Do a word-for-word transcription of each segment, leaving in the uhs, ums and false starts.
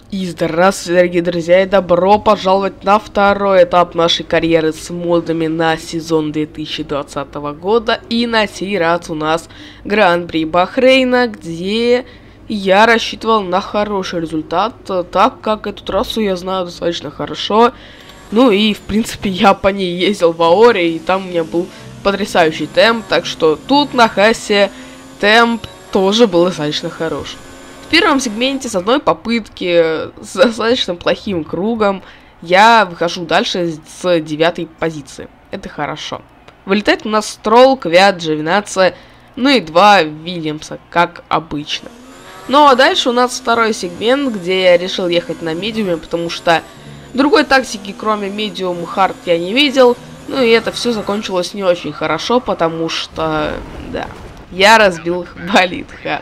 И здравствуйте, дорогие друзья, и добро пожаловать на второй этап нашей карьеры с модами на сезон две тысячи двадцатого года. И на сей раз у нас Гран-при Бахрейна, где я рассчитывал на хороший результат, так как эту трассу я знаю достаточно хорошо. Ну и, в принципе, я по ней ездил в Аоре, и там у меня был потрясающий темп, так что тут на Хасе темп тоже был достаточно хорош. В первом сегменте с одной попытки, с достаточно плохим кругом, я выхожу дальше с девятой позиции. Это хорошо. Вылетает у нас Стролл, Квят, Джовинаци, ну и два Вильямса, как обычно. Ну а дальше у нас второй сегмент, где я решил ехать на медиуме, потому что другой тактики, кроме медиум хард, я не видел. Ну и это все закончилось не очень хорошо, потому что, да, я разбил болид Хас.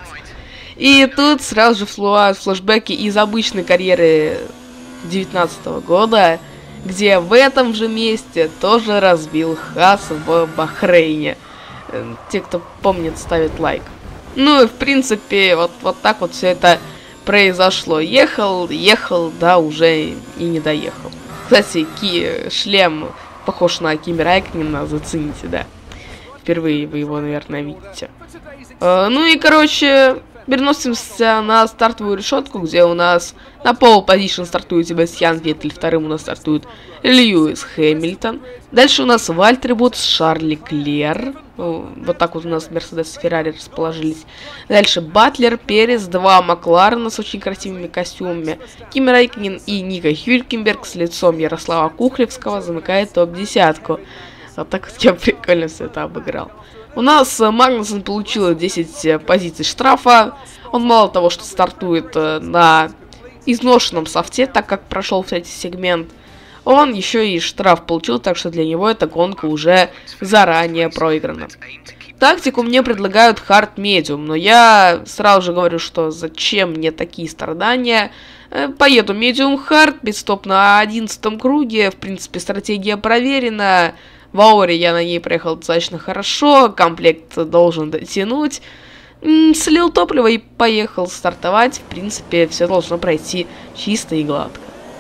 И тут сразу же всплывают флешбеки из обычной карьеры девятнадцатого года, где в этом же месте тоже разбил Хас в Бахрейне. Те, кто помнит, ставят лайк. Ну и в принципе, вот, вот так вот все это произошло. Ехал, ехал, да, уже и не доехал. Кстати, ки шлем похож на Кими Райконена, зацените, да. Впервые вы его, наверное, видите. Uh, ну и, короче, переносимся на стартовую решетку, где у нас на пол позишн стартует Себастьян Веттель, вторым у нас стартует Льюис Хэмилтон. Дальше у нас Вальтери Ботас, Шарль Леклер. Вот так вот у нас Мерседес и Феррари расположились. Дальше Батлер, Перес, два Макларена с очень красивыми костюмами. Кими Райконен и Ника Хюлькенберг с лицом Ярослава Кухлевского замыкает топ-десятку. Вот так вот я прикольно все это обыграл. У нас Магнусон получил десять позиций штрафа. Он мало того, что стартует на изношенном софте, так как прошел третий сегмент, он еще и штраф получил, так что для него эта гонка уже заранее проиграна. Тактику мне предлагают хард медиум, но я сразу же говорю, что зачем мне такие страдания. Поеду медиум хард, пит-стоп на одиннадцатом круге, в принципе стратегия проверена. В Аоре я на ней проехал достаточно хорошо, комплект должен дотянуть. Слил топливо и поехал стартовать. В принципе, все должно пройти чисто и гладко.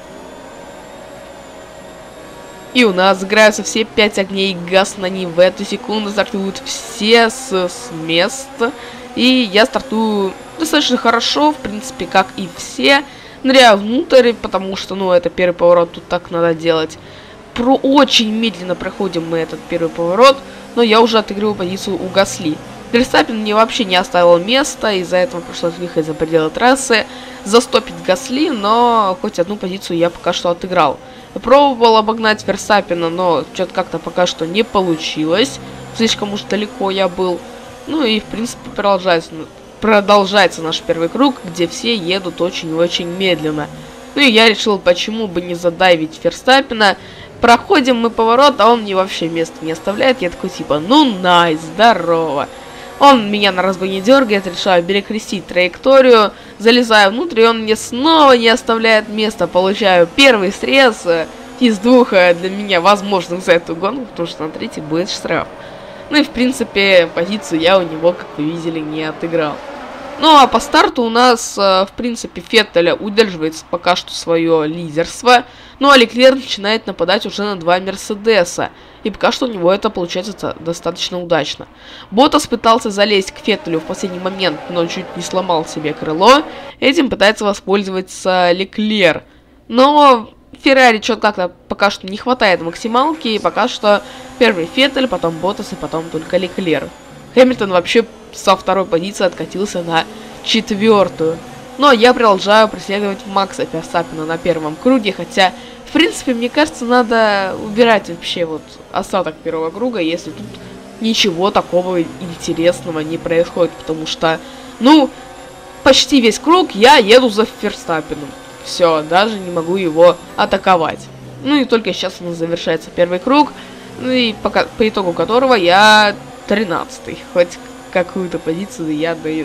И у нас загораются все пять огней, газ на ней в эту секунду, стартуют все с, с места. И я стартую достаточно хорошо, в принципе, как и все. Ныряю внутрь, потому что, ну, это первый поворот, тут так надо делать. Про очень медленно проходим мы этот первый поворот, но я уже отыгрываю позицию у Гасли. Верстаппен мне вообще не оставил места, из-за этого пришлось выехать за пределы трассы, застопить Гасли, но хоть одну позицию я пока что отыграл. Пробовал обогнать Верстаппена, но что-то как-то пока что не получилось, слишком уж далеко я был. Ну и в принципе продолжается, продолжается наш первый круг, где все едут очень-очень медленно. Ну и я решил, почему бы не задавить Верстаппена. Проходим мы поворот, а он мне вообще места не оставляет. Я такой типа, ну найс, здорово. Он меня на разгоне дергает, решаю перекрестить траекторию. Залезаю внутрь, и он мне снова не оставляет места. Получаю первый срез из двух для меня возможных за эту гонку, потому что на третий будет штраф. Ну и в принципе позицию я у него, как вы видели, не отыграл. Ну а по старту у нас, в принципе, Феттеля удерживает пока что свое лидерство. Ну а Леклер начинает нападать уже на два Мерседеса. И пока что у него это получается достаточно удачно. Ботас пытался залезть к Феттелю в последний момент, но чуть не сломал себе крыло. Этим пытается воспользоваться Леклер. Но Феррари что-то как-то пока что не хватает максималки. И пока что первый Феттель, потом Ботас и потом только Леклер. Хэмилтон вообще со второй позиции откатился на четвертую. Но я продолжаю преследовать Макса Ферстаппена на первом круге, хотя, в принципе, мне кажется, надо убирать вообще вот остаток первого круга, если тут ничего такого интересного не происходит, потому что, ну, почти весь круг я еду за Ферстаппеном. Все, даже не могу его атаковать. Ну и только сейчас у нас завершается первый круг, ну и пока, по итогу которого я тринадцатый, хоть какую-то позицию я до,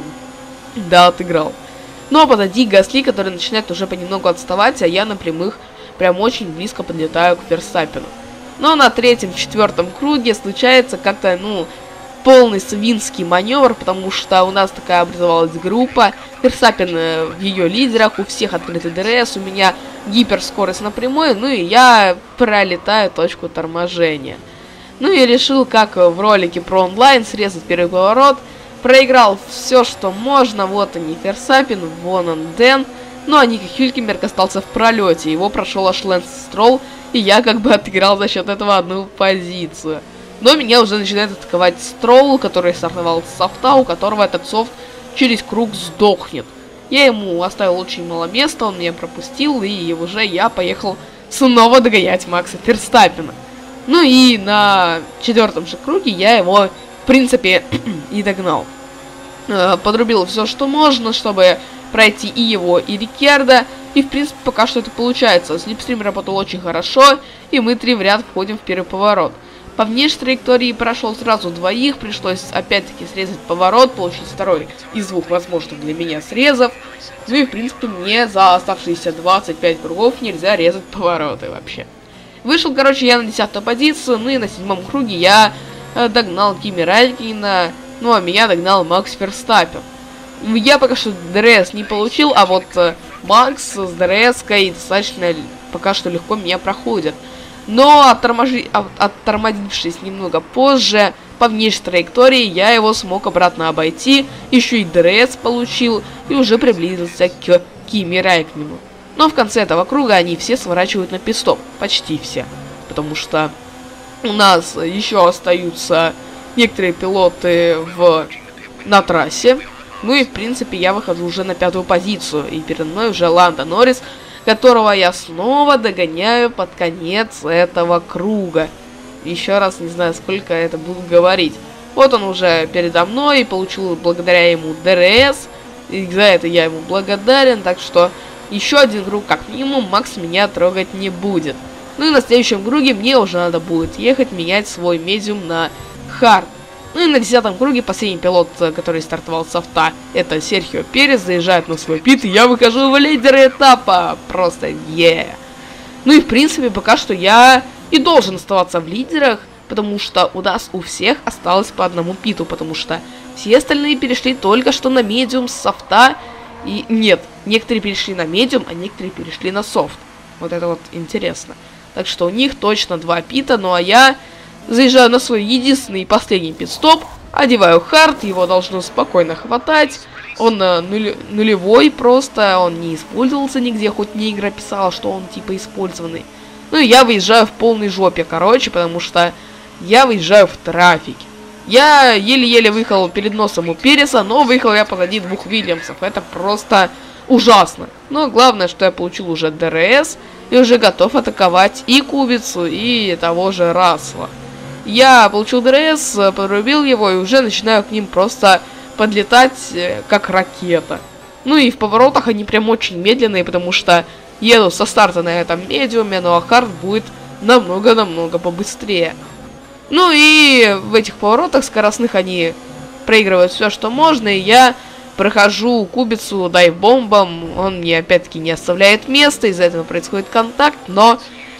да, отыграл. Но позади Гасли, который начинает уже понемногу отставать, а я на прямых прям очень близко подлетаю к Верстаппену. Но на третьем, четвертом круге случается как-то, ну, полный свинский маневр, потому что у нас такая образовалась группа. Ферстаппен в ее лидерах, у всех открытый ДРС, у меня гиперскорость на прямой, ну и я пролетаю точку торможения. Ну и решил, как в ролике про онлайн, срезать первый поворот. Проиграл все, что можно. Вот они, Ферстаппен, вон он, Дэн. Ну а Ника Хюлькенберг остался в пролете. Его прошел аж Лэнс Стролл, и я как бы отыграл за счет этого одну позицию. Но меня уже начинает атаковать Стролл, который стартовал с софта, у которого этот софт через круг сдохнет. Я ему оставил очень мало места, он меня пропустил, и уже я поехал снова догонять Макса Ферстаппена. Ну и на четвертом же круге я его, в принципе, и догнал. Подрубил все, что можно, чтобы пройти и его, и Рикьярдо. И, в принципе, пока что это получается. Слипстрим работал очень хорошо, и мы три в ряд входим в первый поворот. По внешней траектории прошел сразу двоих, пришлось опять-таки срезать поворот, получить второй из двух возможных для меня срезов. Ну и, в принципе, мне за оставшиеся двадцать пять кругов нельзя резать повороты вообще. Вышел, короче, я на десятую позицию, ну и на седьмом круге я э, догнал Кими Райкина, ну а меня догнал Макс Ферстаппен. Я пока что ДРС не получил, а вот э, Макс с ДРС-кой достаточно пока что легко меня проходит. Но отторможи... оттормозившись немного позже, по внешней траектории, я его смог обратно обойти, еще и ДРС получил, и уже приблизился к Кими Райкину. Но в конце этого круга они все сворачивают на пит-стоп, почти все, потому что у нас еще остаются некоторые пилоты в... на трассе. Ну и, в принципе, я выхожу уже на пятую позицию, и передо мной уже Ландо Норрис, которого я снова догоняю под конец этого круга. Еще раз не знаю, сколько это буду говорить. Вот он уже передо мной, и получил благодаря ему ДРС, и за это я ему благодарен, так что еще один круг, как минимум, Макс меня трогать не будет. Ну и на следующем круге мне уже надо будет ехать менять свой медиум на хард. Ну и на десятом круге последний пилот, который стартовал с софта, это Серхио Перес, заезжает на свой пит, и я выхожу в лидеры этапа. Просто е. Yeah. Ну и в принципе пока что я и должен оставаться в лидерах, потому что у нас у всех осталось по одному питу, потому что все остальные перешли только что на медиум с софта. И нет, некоторые перешли на медиум, а некоторые перешли на софт. Вот это вот интересно. Так что у них точно два пита, ну а я... заезжаю на свой единственный и последний пит-стоп, одеваю хард, его должно спокойно хватать. Он э, нуль, нулевой просто, он не использовался нигде, хоть мне игра писала, что он типа использованный. Ну и я выезжаю в полной жопе, короче, потому что я выезжаю в трафике. Я еле-еле выехал перед носом у Переса, но выехал я позади двух Вильямсов. Это просто ужасно. Но главное, что я получил уже ДРС и уже готов атаковать и Кубицу, и того же Рассела. Я получил ДРС, подрубил его и уже начинаю к ним просто подлетать как ракета. Ну и в поворотах они прям очень медленные, потому что еду со старта на этом медиуме, ну а хард будет намного-намного побыстрее. Ну и в этих поворотах скоростных они проигрывают все, что можно, и я прохожу Кубицу дайв-бомбом, он мне опять-таки не оставляет места, из-за этого происходит контакт, но...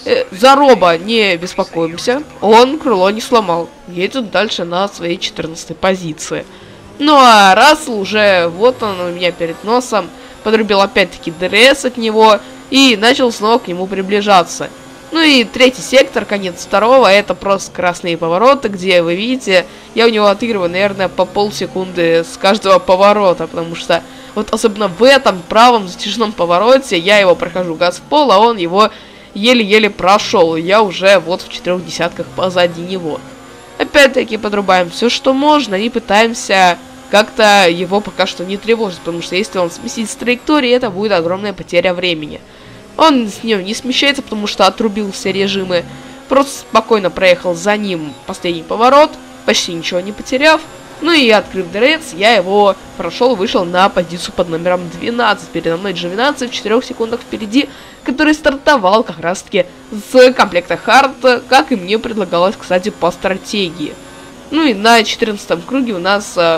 За Роба не беспокоимся, он крыло не сломал, едет дальше на своей четырнадцатой позиции. Ну а Рассел уже, вот он у меня перед носом, подрубил опять-таки ДРС от него и начал снова к нему приближаться. Ну и третий сектор, конец второго, это просто красные повороты, где вы видите, я у него отыгрываю, наверное, по полсекунды с каждого поворота, потому что вот особенно в этом правом затяжном повороте я его прохожу газ в пол, а он его... еле-еле прошел, и я уже вот в четырех десятках позади него. Опять-таки подрубаем все, что можно, и пытаемся как-то его пока что не тревожить, потому что если он сместит с траектории, это будет огромная потеря времени. Он с нее не смещается, потому что отрубил все режимы, просто спокойно проехал за ним последний поворот, почти ничего не потеряв. Ну и открыв ДРС, я его прошел, вышел на позицию под номером двенадцать. Передо мной Джовинаци в четырёх секундах впереди, который стартовал как раз таки с комплекта хард, как и мне предлагалось, кстати, по стратегии. Ну и на четырнадцатом круге у нас э,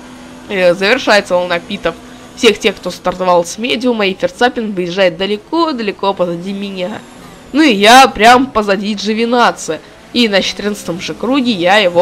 э, завершается волна питов всех тех, кто стартовал с медиума, и Ферстаппен выезжает далеко-далеко позади меня. Ну и я прям позади Джовинаци. И на четырнадцатом же круге я его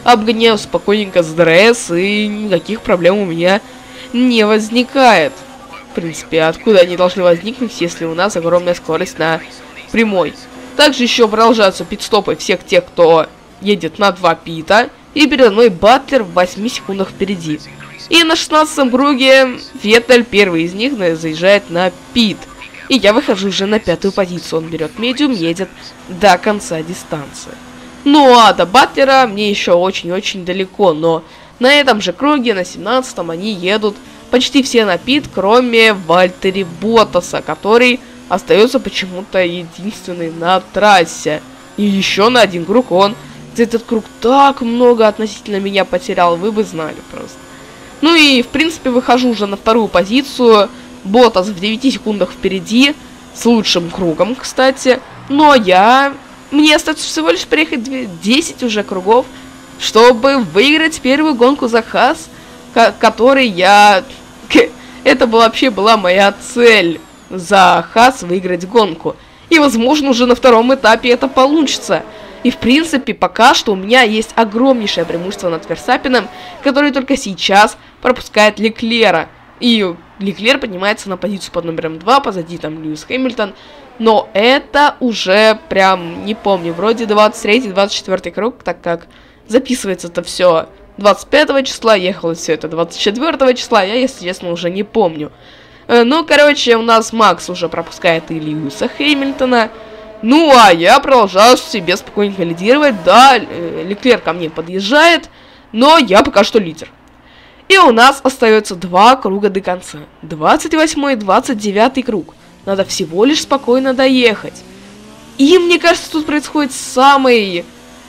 обгоняю спокойненько с ДРС, и никаких проблем у меня не возникает. В принципе, откуда они должны возникнуть, если у нас огромная скорость на прямой. Также еще продолжаются пит-стопы всех тех, кто едет на два пита. И передо мной Батлер в восьми секундах впереди. И на шестнадцатом круге Феттель, первый из них, заезжает на пит. И я выхожу уже на пятую позицию. Он берет медиум, едет до конца дистанции. Ну а до Батлера мне еще очень-очень далеко. Но на этом же круге, на семнадцатом, они едут почти все на пит, кроме Вальтери Боттаса, который остается почему-то единственный на трассе. И еще на один круг он... За этот круг так много относительно меня потерял, вы бы знали просто. Ну и, в принципе, выхожу уже на вторую позицию. Боттас в девяти секундах впереди, с лучшим кругом, кстати. Но я... Мне остается всего лишь проехать десять уже кругов, чтобы выиграть первую гонку за Хаас, который я... Это вообще была моя цель за Хаас выиграть гонку. И, возможно, уже на втором этапе это получится. И, в принципе, пока что у меня есть огромнейшее преимущество над Верстаппеном, который только сейчас пропускает Леклера. И Леклер поднимается на позицию под номером два, позади там Льюис Хэмилтон. Но это уже прям, не помню, вроде двадцать третий двадцать четвёртый круг, так как записывается это все двадцать пятого числа, ехало все это двадцать четвёртого числа, я, если честно, уже не помню. Ну, короче, у нас Макс уже пропускает и Льюиса Хэмилтона. Ну, а я продолжаю себе спокойненько лидировать. Да, Леклер ко мне подъезжает, но я пока что лидер. И у нас остается два круга до конца. двадцать восьмой и двадцать девятый круг. Надо всего лишь спокойно доехать. И, мне кажется, тут происходит самый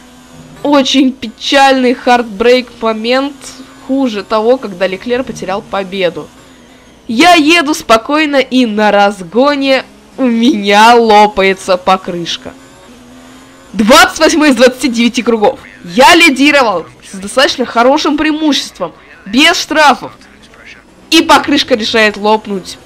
очень печальный хардбрейк момент, хуже того, когда Леклер потерял победу. Я еду спокойно, и на разгоне у меня лопается покрышка. двадцать восьмой из двадцати девяти кругов. Я лидировал с достаточно хорошим преимуществом, без штрафов. И покрышка решает лопнуть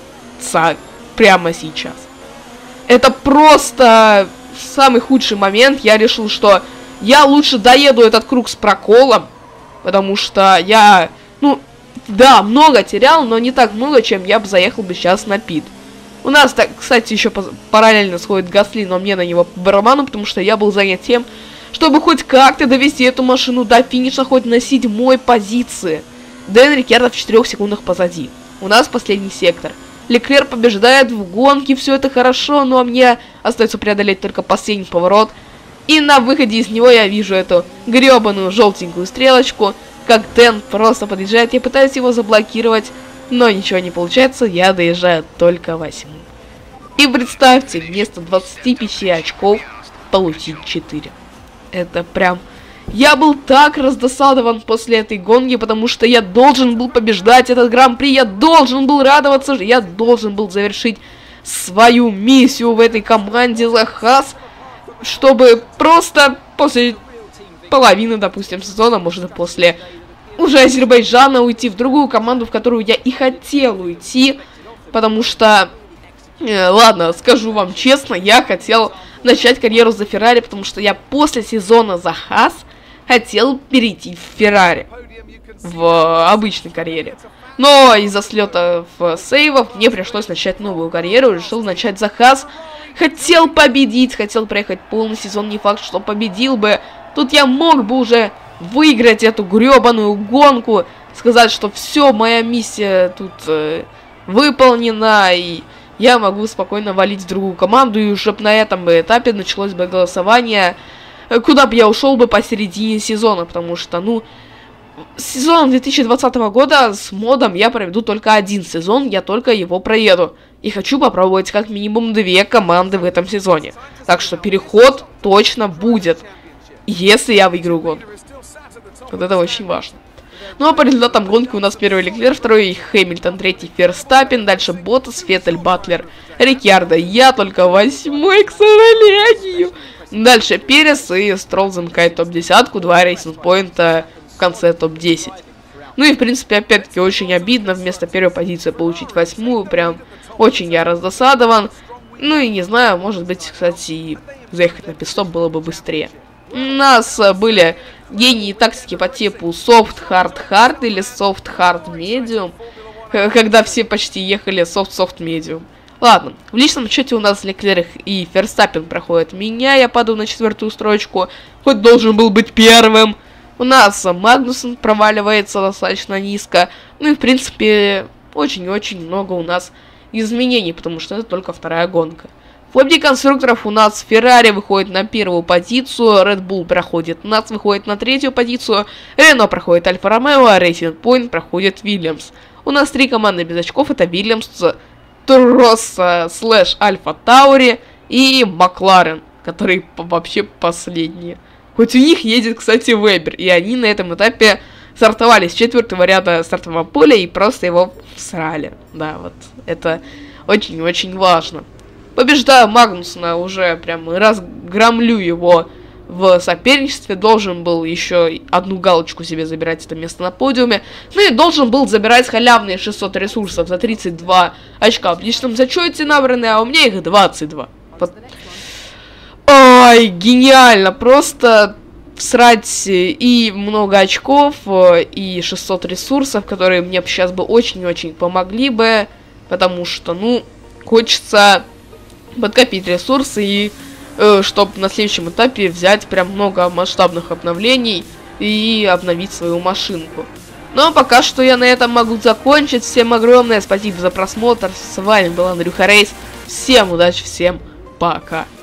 прямо сейчас. Это просто самый худший момент. Я решил, что я лучше доеду этот круг с проколом, потому что я, ну, да, много терял, но не так много, чем я бы заехал бы сейчас на пит. У нас, так, кстати, еще параллельно сходит Гасли, но мне на него по барабану, потому что я был занят тем, чтобы хоть как-то довести эту машину до финиша, хоть на седьмой позиции. Дэн Рикьярдо в четырёх секундах позади. У нас последний сектор. Леклер побеждает в гонке, все это хорошо, но мне остается преодолеть только последний поворот. И на выходе из него я вижу эту гребаную желтенькую стрелочку, как Дэн просто подъезжает, я пытаюсь его заблокировать, но ничего не получается, я доезжаю только восьмым. И представьте, вместо двадцати пяти очков получить четыре. Это прям... Я был так раздосадован после этой гонки, потому что я должен был побеждать этот гран-при, я должен был радоваться, я должен был завершить свою миссию в этой команде за Хаас, чтобы просто после половины, допустим, сезона, может, после уже Азербайджана уйти в другую команду, в которую я и хотел уйти, потому что, э, ладно, скажу вам честно, я хотел начать карьеру за Феррари, потому что я после сезона за Хаас хотел перейти в Феррари, в обычной карьере. Но из-за слета в сейвов мне пришлось начать новую карьеру, решил начать за Хаас. Хотел победить, хотел проехать полный сезон, не факт, что победил бы. Тут я мог бы уже выиграть эту гребаную гонку, сказать, что все, моя миссия тут э, выполнена, и я могу спокойно валить в другую команду, и уже на этом этапе началось бы голосование, куда бы я ушел бы посередине сезона, потому что, ну, сезон две тысячи двадцатого года с модом я проведу только один сезон, я только его проеду. И хочу попробовать как минимум две команды в этом сезоне. Так что переход точно будет, если я выиграю гонку. Вот это очень важно. Ну а по результатам гонки у нас первый Леклер, второй Хэмилтон, третий Верстаппен, дальше Боттас, Феттель, Батлер, Рикьярдо. Я только восьмой, к сожалению. Дальше Перес и Стролл замыкает топ-десятку, два рейсинг-поинта в конце топ-десять. Ну и в принципе опять-таки очень обидно вместо первой позиции получить восьмую, прям очень я раздосадован. Ну и не знаю, может быть, кстати, заехать на пит-стоп было бы быстрее. У нас были гении тактики по типу soft hard hard или soft hard medium, когда все почти ехали soft soft medium. Ладно, в личном счете у нас Леклерк и Ферстаппен проходят меня, я падаю на четвертую строчку, хоть должен был быть первым. У нас Магнусон проваливается достаточно низко, ну и в принципе очень-очень много у нас изменений, потому что это только вторая гонка. В лобби конструкторов у нас Феррари выходит на первую позицию, Red Bull проходит Нац, выходит на третью позицию, Рено проходит Альфа Ромео, а Racing Point проходит Вильямс. У нас три команды без очков, это Вильямс, Туррос, слэш Альфа Таури и Макларен, которые вообще последние. Хоть у них едет, кстати, Вебер, и они на этом этапе стартовали с четвертого ряда стартового поля и просто его всрали. Да, вот это очень-очень важно. Побеждаю Магнусона, уже прям разгромлю его в соперничестве. Должен был еще одну галочку себе забирать, это место на подиуме. Ну и должен был забирать халявные шестьсот ресурсов за тридцать два очка в личном зачете набранные, а у меня их двадцать два. Вот. Ой, гениально, просто всрать и много очков, и шестьсот ресурсов, которые мне сейчас бы очень-очень помогли бы, потому что, ну, хочется подкопить ресурсы и э, чтобы на следующем этапе взять прям много масштабных обновлений и обновить свою машинку. Но пока что я на этом могу закончить. Всем огромное спасибо за просмотр. С вами был Андрюха Рейс. Всем удачи, всем пока.